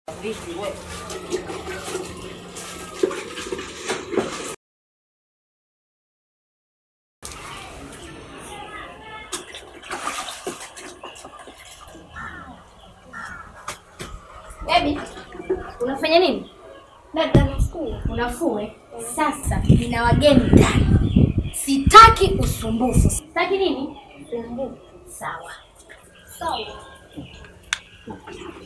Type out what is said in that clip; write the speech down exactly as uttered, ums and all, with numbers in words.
Vipi wewe? Baby, unafanya nini? Dada nafua. Unafua? Sasa nina wageni ndani. Sitaki usumbufu. Sitaki nini? Usumbufu. Sawa. Sawa.